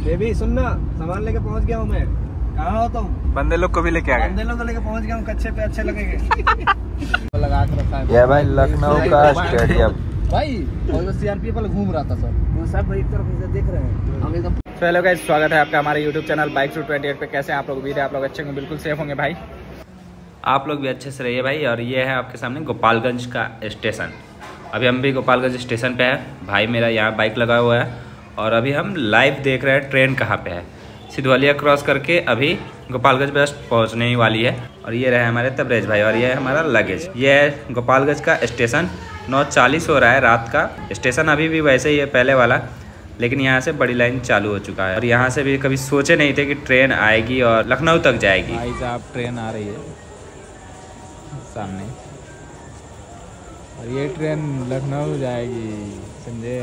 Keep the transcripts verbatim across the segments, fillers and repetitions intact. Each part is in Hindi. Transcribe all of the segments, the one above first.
बेबी सुनना, सामान लेके पहुंच गया हूँ मैं। कहाँ हो तुम? बंदे लोग को भी लेके आ गए। बंदे लोग को लेके पहुंच गया हूँ, कच्चे पे अच्छे लगेंगे। लगा के रखा है ये भाई लखनऊ का स्टेडियम भाई, और सीआरपीएफ वाला घूम रहा था सर, वो सब एक तरफ से देख रहे हैं हम एकदम। हेलो गाइस, स्वागत है आपका हमारे YouTube channel bike two twenty eight पे। कैसे हैं आप लोग? उम्मीद है आप लोग अच्छे होंगे, बिल्कुल सेफ होंगे भाई। आप लोग भी अच्छे से रहिए भाई। और ये है आपके सामने गोपालगंज का स्टेशन। अभी हम भी गोपालगंज स्टेशन पे है। भाई मेरा यहाँ बाइक लगा हुआ है और अभी हम लाइव देख रहे हैं ट्रेन कहाँ पे है। सिद्धवलिया क्रॉस करके अभी गोपालगंज बस पहुँचने ही वाली है। और ये रहे हमारे तबरेज भाई और ये है हमारा लगेज। ये है गोपालगंज का स्टेशन। नौ चालीस हो रहा है रात का। स्टेशन अभी भी वैसे ही है पहले वाला, लेकिन यहाँ से बड़ी लाइन चालू हो चुका है। और यहाँ से भी कभी सोचे नहीं थे कि ट्रेन आएगी और लखनऊ तक जाएगी। भाई साहब ट्रेन आ रही है सामने और ये ट्रेन लखनऊ जाएगी, समझे?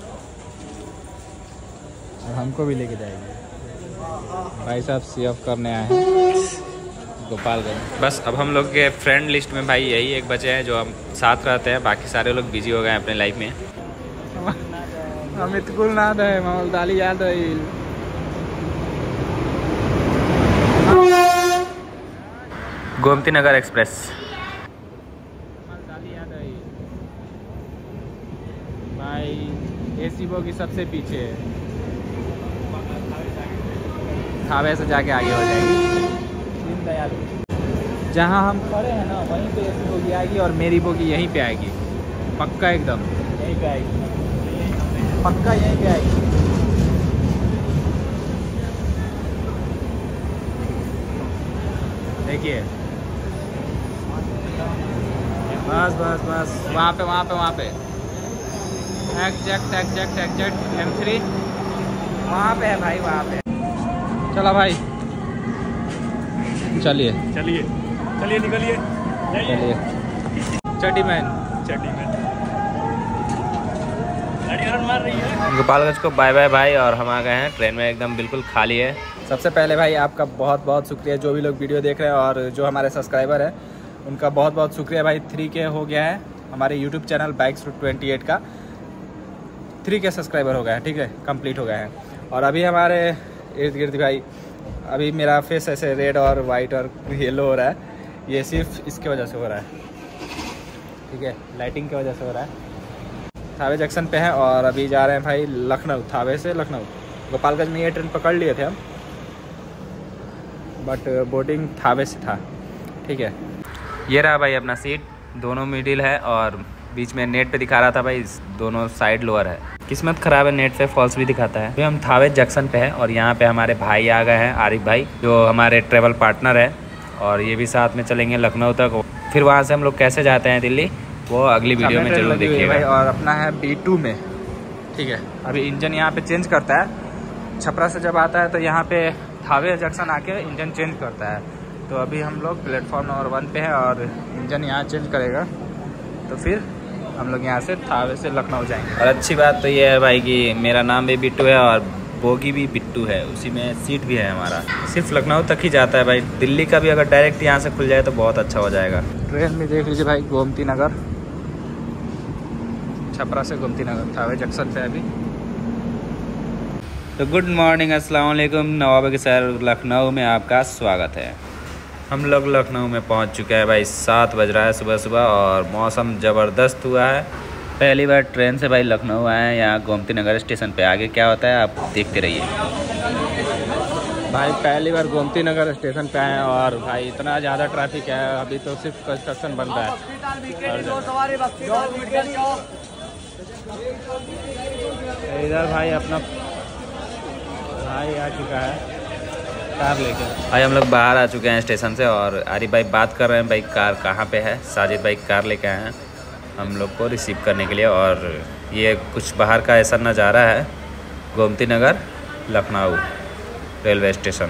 और हमको भी लेके जाएगी। भाई साहब सी ऑफ करने आए हैं गोपालगंज। बस अब हम लोग के फ्रेंड लिस्ट में भाई यही एक बचे हैं जो हम साथ रहते हैं। बाकी सारे लोग बिजी हो गए हैं अपने लाइफ में। अमित कुलनाथ है, ममलदाली याद है। गोमती नगर एक्सप्रेस भाई, एसी बोगी सबसे पीछे है। थावे से जाके आगे हो जाएगी। जहाँ हम खड़े हैं ना वहीं पे एसी बोगी आएगी और मेरी बोगी यहीं पे आएगी। पक्का एकदम यहीं पे आएगी, पक्का यहीं पे आएगी। देखिए बस बस बस वहाँ पे वहाँ पे वहाँ पे exact exact exact M three वहाँ पे है भाई, वहाँ पे। चला भाई, चलिए चलिए चलिए निकलिए चलिए। चड्डी मैन चड्डी में गाड़ी हॉर्न मार रही है। गोपालगंज को बाय बाय भाई। और हम आ गए हैं ट्रेन में, एकदम बिल्कुल खाली है। सबसे पहले भाई आपका बहुत बहुत शुक्रिया जो भी लोग वीडियो देख रहे हैं और जो हमारे सब्सक्राइबर हैं उनका बहुत बहुत शुक्रिया भाई। थ्री के हो गया है हमारे YouTube channel bikes two twenty eight का। थ्री के सब्सक्राइबर हो गया है, ठीक है, कंप्लीट हो गया है। और अभी हमारे इर्द गिर्द भाई अभी मेरा फेस ऐसे रेड और वाइट और येलो हो रहा है। ये सिर्फ इसके वजह से हो रहा है, ठीक है, लाइटिंग की वजह से हो रहा है। थावे जंक्शन पे है और अभी जा रहे हैं भाई लखनऊ। थावे से लखनऊ, गोपालगंज में ये ट्रेन पकड़ लिए थे हम, बट बोर्डिंग थावे से था, ठीक है। ये रहा भाई अपना सीट, दोनों मिडिल है और बीच में नेट पे दिखा रहा था भाई, दोनों साइड लोअर है। किस्मत खराब है, नेट से फॉल्स भी दिखाता है। अभी हम थावे जंक्शन पे हैं और यहाँ पे हमारे भाई आ गए हैं, आरिफ भाई जो हमारे ट्रेवल पार्टनर है। और ये भी साथ में चलेंगे लखनऊ तक। फिर वहाँ से हम लोग कैसे जाते हैं दिल्ली, वो अगली वीडियो में जरूर देखिएगा भाई। और अपना है बी टू में, ठीक है। अभी इंजन यहाँ पे चेंज करता है, छपरा से जब आता है तो यहाँ पे थावे जंक्शन आके इंजन चेंज करता है। तो अभी हम लोग प्लेटफॉर्म नंबर वन पे हैं और इंजन यहाँ चेंज करेगा तो फिर हम लोग यहाँ से थावे से लखनऊ जाएंगे। और अच्छी बात तो ये है भाई कि मेरा नाम भी बिट्टू है और बोगी भी बिट्टू है, उसी में सीट भी है हमारा। सिर्फ लखनऊ तक ही जाता है भाई, दिल्ली का भी अगर डायरेक्ट यहाँ से खुल जाए तो बहुत अच्छा हो जाएगा। ट्रेन में देख लीजिए भाई, गोमती नगर, छपरा से गोमती नगर, थावे जंक्शन पे अभी। तो गुड मॉर्निंग, अस्सलाम वालेकुम। नवाब के शहर लखनऊ में आपका स्वागत है। हम लोग लखनऊ में पहुंच चुके हैं भाई। सात बज रहा है सुबह सुबह और मौसम ज़बरदस्त हुआ है। पहली बार ट्रेन से भाई लखनऊ आए हैं, यहाँ गोमती नगर स्टेशन पे। आगे क्या होता है आप देखते रहिए भाई। पहली बार गोमती नगर स्टेशन पे आए हैं और भाई इतना ज़्यादा ट्रैफिक है। अभी तो सिर्फ कंस्ट्रक्शन बन रहा है। इधर भाई अपना भाई आ चुका है कार लेकर। भाई हम लोग बाहर आ चुके हैं स्टेशन से और आरिफ भाई बात कर रहे हैं भाई कार कहाँ पे है। साजिद भाई कार लेके आए हैं हम लोग को रिसीव करने के लिए। और ये कुछ बाहर का ऐसा नज़ारा है गोमती नगर लखनऊ रेलवे स्टेशन।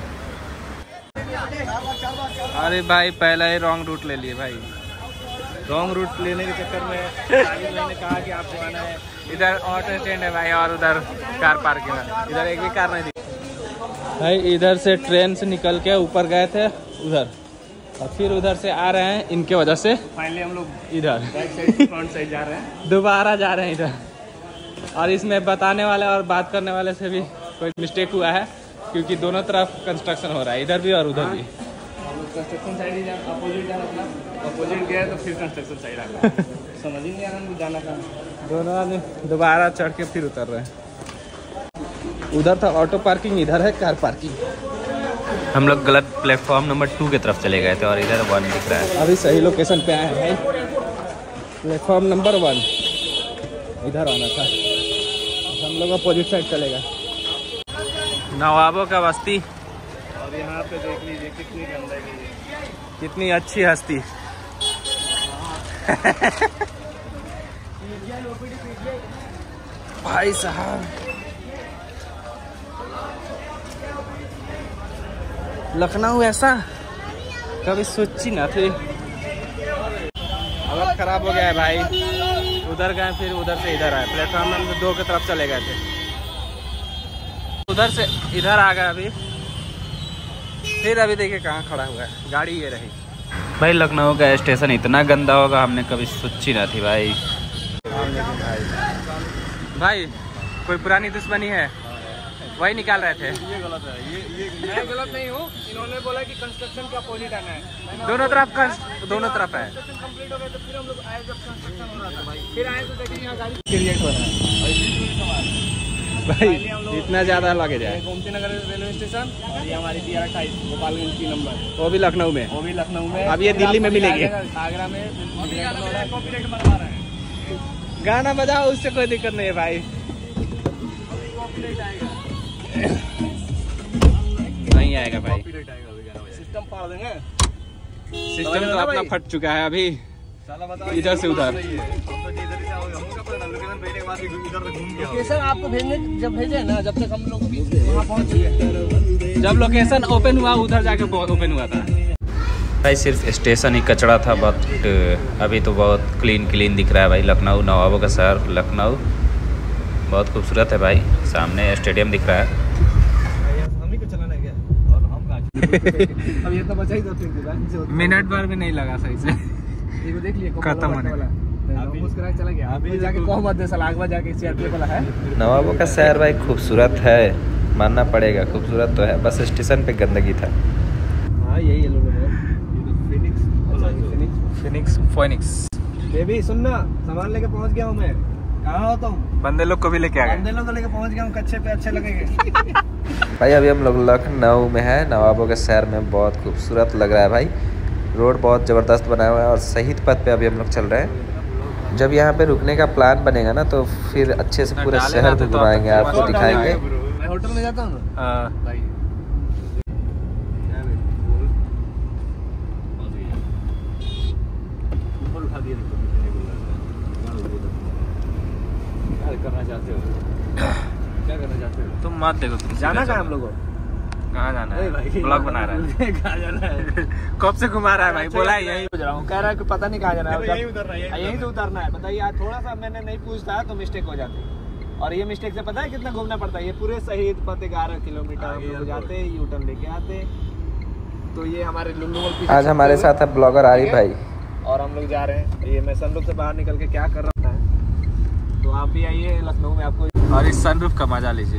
अरे भाई पहला ही रॉन्ग रूट ले लिए भाई। रॉन्ग रूट लेने के चक्कर में साजिद भाई ने कहा कि आपको आना है इधर ऑटो स्टैंड है भाई और उधर कार पार्किंग है। इधर एक भी कार नहीं थी भाई। इधर से ट्रेन से निकल के ऊपर गए थे उधर और फिर उधर से आ रहे हैं, इनके वजह से फाइनली हम लोग इधर बैक साइड फ्रंट साइड जा रहे हैं। दोबारा जा रहे हैं इधर। और इसमें बताने वाले और बात करने वाले से भी कोई मिस्टेक हुआ है क्योंकि दोनों तरफ कंस्ट्रक्शन हो रहा है, इधर भी और उधर भी। कंस्ट्रक्शन साइड ही जाना, अपोजिट जाना अपना, अपोजिट गया तो फिर कंस्ट्रक्शन साइड आ गया। समझ ही नहीं आ रहा जाना कहाँ। दोनों आदमी दोबारा चढ़ के फिर उतर रहे हैं। उधर था ऑटो पार्किंग, इधर है कार पार्किंग। हम लोग गलत प्लेटफॉर्म नंबर टू की तरफ चले गए थे और इधर वन दिख रहा है। अभी सही लोकेशन पे आए हैं भाई, प्लेटफॉर्म नंबर वन इधर आना था, हम लोग अपोजिट साइड चलेगा। नवाबों का बस्ती, और यहाँ पे देख लीजिए कितनी गंदगी है, कितनी अच्छी हस्ती। भाई साहब लखनऊ ऐसा कभी सोची ना थी। हालत खराब हो गया है भाई, उधर गए फिर उधर से इधर आए, प्लेटफॉर्म नंबर दो की तरफ चले गए थे, उधर से इधर आ गए अभी, फिर अभी देखिए कहाँ खड़ा हुआ है, गाड़ी ये रही। भाई लखनऊ का स्टेशन इतना गंदा होगा हमने कभी सोची ना थी भाई। भाई कोई पुरानी दुश्मनी है वही निकाल रहे थे। ये गलत है, ये ये मैं गलत नहीं हूँ, इन्होंने बोला कि कंस्ट्रक्शन के अपोजिट आना है, दोनों तरफ का दोनों तरफ है। कंप्लीट हो गया तो फिर हम लोग आए, जब कंस्ट्रक्शन हो रहा था भाई, फिर आए तो देखिए यहाँ गाड़ी क्रिएट हो रहा है भाई, इतना ज्यादा लगे जाए। गोमती नगर रेलवे स्टेशन, ये हमारी डी आर अट्ठाईस गोपालगंज की नंबर, वो भी लखनऊ में, वो भी लखनऊ में। अब ये दिल्ली में मिलेगी, आगरा में कॉपीराइट बनवा रहे हैं। गाना बजाओ, उससे कोई दिक्कत नहीं है भाई। नहीं आएगा भाई, सिस्टम फाड़ देंगे, सिस्टम तो अपना फट चुका है अभी, इधर से उधर। लोकेशन आपको भेजने जब भेजे ना, जब तक हम लोग वहाँ पहुँच गए, जब लोकेशन ओपन हुआ उधर जाके ओपन हुआ था भाई। सिर्फ स्टेशन ही कचरा था, बट अभी तो बहुत क्लीन क्लीन दिख रहा है भाई। लखनऊ नवाबों का शहर लखनऊ बहुत खूबसूरत है भाई, सामने स्टेडियम दिख रहा है। हम ही को चलाना है क्या? और हम अब ये तो बचा ही दो मिनट भर भी नहीं लगा सही से, ये देख लिए खत्म होने वाला। मुस्कुरा चला गया, अभी जाके कौन मत दे साला, आगे जाके सीआरपीएफ वाला है। नवाबों का शहर भाई खूबसूरत है, मानना पड़ेगा, खूबसूरत तो है, बस स्टेशन पे गंदगी था। हाँ यही है लोगों ने फिनिक्स फिनिक्स फोनिक्स। बेबी सुनना, सामान लेके पहुंच गया हूँ मैं, कहाँ हो तुम? बंदे लोग को भी लेके आ गए, बंदे लोग को लेके पहुंच गया हूँ, कच्चे पे अच्छे लगेंगे। भाई अभी हम लोग लखनऊ में है, नवाबों के शहर में, बहुत खूबसूरत लग रहा है भाई। रोड बहुत ज़बरदस्त बनाया हुआ है और शहीद पथ पे अभी हम लोग चल रहे हैं। जब यहाँ पे रुकने का प्लान बनेगा ना तो फिर अच्छे से पूरे शहर को घुमाएंगे, आपको दिखाएंगे। मैं होटल में जाता हूँ भाई, करना चाहते हो, क्या करना चाहते हो? तुम मत देखो, तुम जाना कहाँ हम लोग को? कहाँ जाना है? ब्लॉग बना रहा है। कहाँ जाना है? कब से घुमा रहा है भाई, बोला है यही सोच रहा हूँ, कह रहा है कि पता नहीं कहाँ जाना है, यहीं उतरना है, यहीं से उतरना है। बताइए यार, थोड़ा सा मैंने नहीं पूछता तो मिस्टेक हो जाती, और ये मिस्टेक से पता है कितना घूमना पड़ता है। ये पूरे शहीद पथ ग्यारह किलोमीटर हम लोग जाते, यू टर्न लेके आते। तो ये हमारे लुल्लू आज हमारे साथ है ब्लॉगर आरिफ भाई, और हम लोग जा रहे हैं। ये मैं सनरूफ से बाहर निकल के क्या कर रहा है, तो आप भी आइए लखनऊ में, आपको और इस सनरूफ का मजा लीजिए।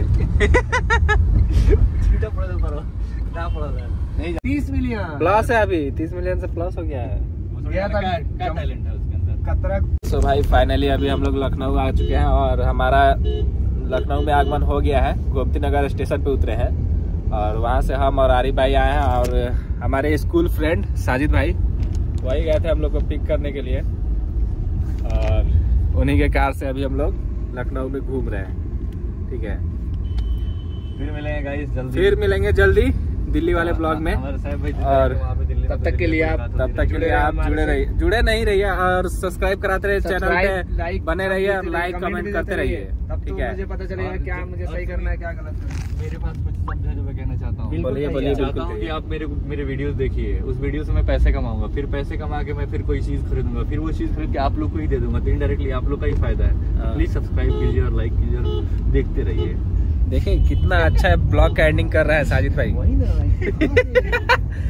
तीस मिलियन प्लस है, अभी तीस मिलियन से प्लस हो गया है। गया था, क्या टैलेंट है उसके अंदर, कतरा। सो भाई फाइनली अभी हम लोग लखनऊ आ चुके हैं और हमारा लखनऊ में आगमन हो गया है। गोमती नगर स्टेशन पे उतरे हैं और वहाँ से हम और आरिफ भाई आए हैं, और हमारे स्कूल फ्रेंड साजिद भाई वही गए थे हम लोग को पिक करने के लिए, और उन्हीं के कार से अभी हम लोग लखनऊ में घूम रहे हैं। ठीक है, फिर मिलेंगे गाइस जल्दी, फिर मिलेंगे जल्दी दिल्ली वाले ब्लॉग में। और तब तक के लिए आप तब तक के लिए आप जुड़े रहिए, जुड़े नहीं रहिए और सब्सक्राइब कराते रहिए चैनल पे, बने रहिए, लाइक कमेंट करते रहिए। ठीक है, मुझे पता चलेगा क्या मुझे सही करना है, क्या गलत है। मेरे पास कुछ शब्द है जो मैं कहना चाहता हूँ। बोलिए बोलिए। चाहता हूँ कि आप मेरे मेरे वीडियोस देखिए, उस वीडियो से मैं पैसे कमाऊंगा, फिर पैसे कमा के मैं फिर कोई चीज खरीदूंगा, फिर वो चीज खरीद के आप लोग को ही दे दूंगा, तो इनडायरेक्टली आप लोग का ही फायदा है। प्लीज सब्सक्राइब कीजिए और लाइक कीजिए और देखते रहिए। देखिए कितना अच्छा ब्लॉग का एंडिंग कर रहा है साजिद भाई। वही ना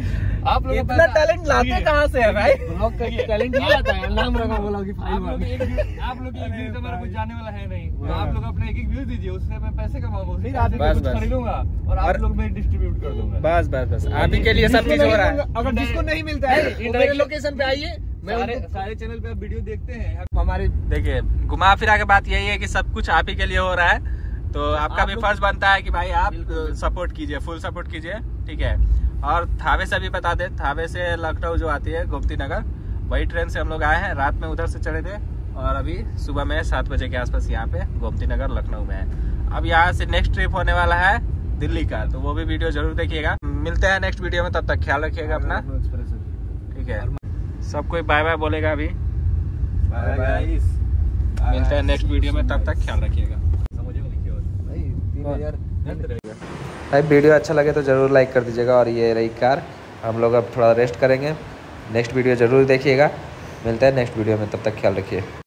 आप लोग इतना टैलेंट लाते कहाँ से है भाई? ब्लॉग का टैलेंट नहीं आता है, नाम रखा बोला कि आप लोग एक आप लोग एक व्यूज हमारा कुछ जाने वाला है नहीं, तो आप लोग अपने एक एक व्यूज दीजिए, उससे मैं पैसे कमाऊंगा, फिर आप बस, कुछ बस। खरीदूंगा और आप लोग में डिस्ट्रीब्यूट कर दूंगा। बस बस बस आप ही के लिए सब चीज हो रहा है। अगर जिसको नहीं मिलता है वो मेरे लोकेशन पे आइए, मैं सारे उनको- सारे चैनल पे आप वीडियो देखते हैं। हमारे देखिए घुमा फिरा के बात यही है कि सब कुछ आप ही के लिए हो रहा है, तो आपका आप भी लोग- फर्ज बनता है कि भाई आप बिल्कुल। सपोर्ट कीजिए, फुल सपोर्ट कीजिए, ठीक है। और थावे से भी बता दे, थावे से लखनऊ जो आती है गोमती नगर, वही ट्रेन से हम लोग आए हैं, रात में उधर से चढ़े थे और अभी सुबह में सात बजे के आसपास यहाँ पे गोमती नगर लखनऊ में है। अब यहाँ से नेक्स्ट ट्रिप होने वाला है दिल्ली का, तो वो भी वीडियो जरूर देखिएगा। मिलते हैं नेक्स्ट वीडियो में, तब तक ख्याल रखिएगा अपना, ठीक है। सब कोई बाय बाय बोलेगा अभी, बाय गाइस, मिलते हैं नेक्स्ट वीडियो में, तब तक ख्याल रखिएगा। समझे हो लिखिए भाई तीन हजार भाई वीडियो अच्छा लगे तो ज़रूर लाइक कर दीजिएगा। और ये रही कार, हम लोग अब थोड़ा रेस्ट करेंगे, नेक्स्ट वीडियो ज़रूर देखिएगा। मिलते हैं नेक्स्ट वीडियो में, तब तक ख्याल रखिए।